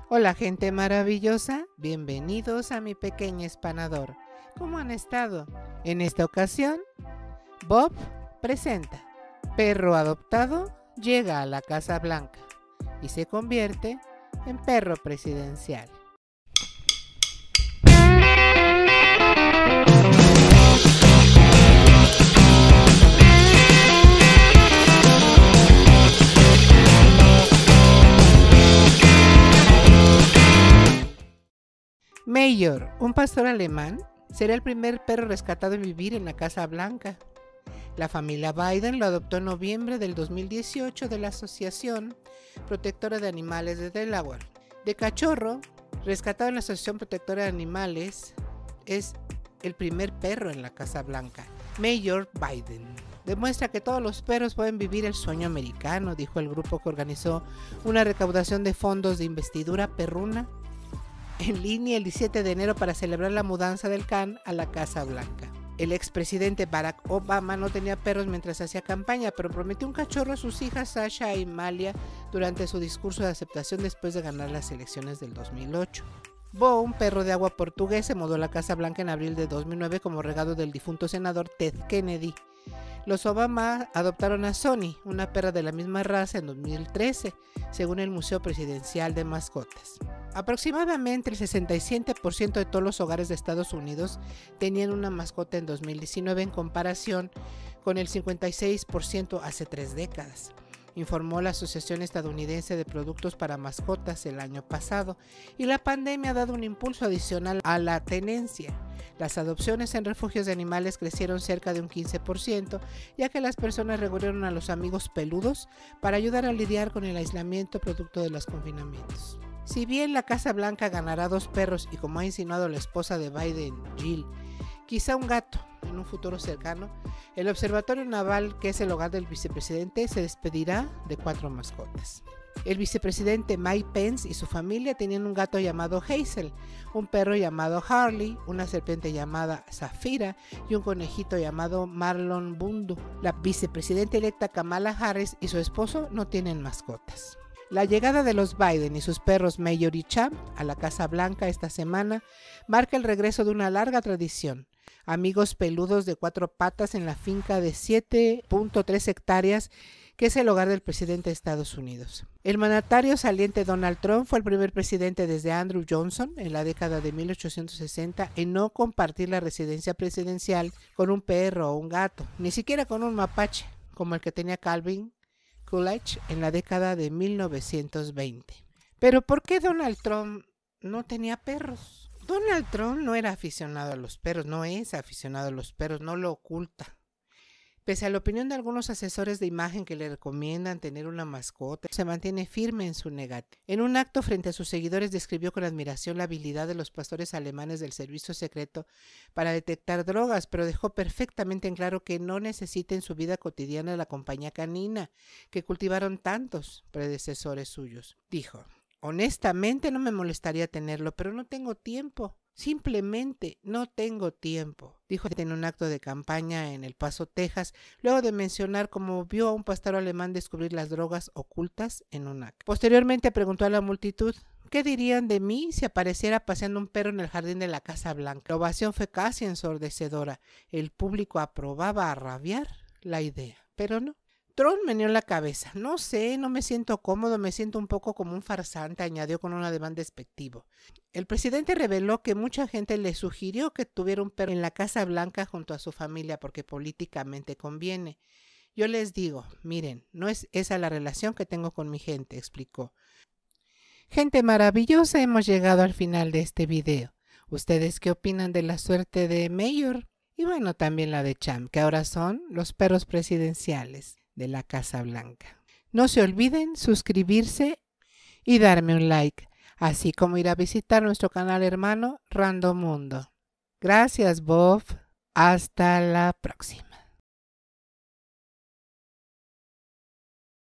Hola gente maravillosa, bienvenidos a mi pequeño espanador. ¿Cómo han estado? En esta ocasión, Bob presenta: perro adoptado llega a la Casa Blanca y se convierte en perro presidencial. Mayor, un pastor alemán, será el primer perro rescatado en vivir en la Casa Blanca. La familia Biden lo adoptó en noviembre del 2018 de la Asociación Protectora de Animales de Delaware. De cachorro, rescatado en la Asociación Protectora de Animales, es el primer perro en la Casa Blanca. Mayor Biden demuestra que todos los perros pueden vivir el sueño americano, dijo el grupo que organizó una recaudación de fondos de investidura perruna en línea el 17 de enero para celebrar la mudanza del can a la Casa Blanca. El expresidente Barack Obama no tenía perros mientras hacía campaña, pero prometió un cachorro a sus hijas Sasha y Malia durante su discurso de aceptación después de ganar las elecciones del 2008. Bo, un perro de agua portugués, se mudó a la Casa Blanca en abril de 2009 como regalo del difunto senador Ted Kennedy. Los Obama adoptaron a Sonny, una perra de la misma raza, en 2013, según el Museo Presidencial de Mascotas. Aproximadamente el 67% de todos los hogares de Estados Unidos tenían una mascota en 2019 en comparación con el 56% hace 3 décadas, informó la Asociación Estadounidense de Productos para Mascotas el año pasado, y la pandemia ha dado un impulso adicional a la tenencia. Las adopciones en refugios de animales crecieron cerca de un 15%, ya que las personas recurrieron a los amigos peludos para ayudar a lidiar con el aislamiento producto de los confinamientos. Si bien la Casa Blanca ganará 2 perros y, como ha insinuado la esposa de Biden, Jill, quizá un gato en un futuro cercano, el Observatorio Naval, que es el hogar del vicepresidente, se despedirá de 4 mascotas. El vicepresidente Mike Pence y su familia tenían un gato llamado Hazel, un perro llamado Harley, una serpiente llamada Zafira y un conejito llamado Marlon Bundu. La vicepresidenta electa Kamala Harris y su esposo no tienen mascotas. La llegada de los Biden y sus perros Mayor y Champ a la Casa Blanca esta semana marca el regreso de una larga tradición. Amigos peludos de 4 patas en la finca de 7.3 hectáreas que es el hogar del presidente de Estados Unidos. El mandatario saliente Donald Trump fue el primer presidente desde Andrew Johnson en la década de 1860 en no compartir la residencia presidencial con un perro o un gato, ni siquiera con un mapache, como el que tenía Calvin Coolidge en la década de 1920. Pero ¿por qué Donald Trump no tenía perros? Donald Trump no era aficionado a los perros, no es aficionado a los perros, no lo oculta. Pese a la opinión de algunos asesores de imagen que le recomiendan tener una mascota, se mantiene firme en su negativa. En un acto frente a sus seguidores describió con admiración la habilidad de los pastores alemanes del servicio secreto para detectar drogas, pero dejó perfectamente en claro que no necesita en su vida cotidiana la compañía canina que cultivaron tantos predecesores suyos. Dijo: honestamente no me molestaría tenerlo, pero no tengo tiempo. Simplemente no tengo tiempo, dijo en un acto de campaña en El Paso, Texas, luego de mencionar cómo vio a un pastor alemán descubrir las drogas ocultas en un acto. Posteriormente preguntó a la multitud: ¿qué dirían de mí si apareciera paseando un perro en el jardín de la Casa Blanca? La ovación fue casi ensordecedora. El público aprobaba a rabiar la idea, pero no. Trump meneó la cabeza. No sé, no me siento cómodo, me siento un poco como un farsante, añadió con un ademán despectivo. El presidente reveló que mucha gente le sugirió que tuviera un perro en la Casa Blanca junto a su familia porque políticamente conviene. Yo les digo, miren, no es esa la relación que tengo con mi gente, explicó. Gente maravillosa, hemos llegado al final de este video. ¿Ustedes qué opinan de la suerte de Mayor? Y bueno, también la de Champ, que ahora son los perros presidenciales de la Casa Blanca. No se olviden suscribirse y darme un like, así como ir a visitar nuestro canal hermano Random Mundo. Gracias, Bob. Hasta la próxima.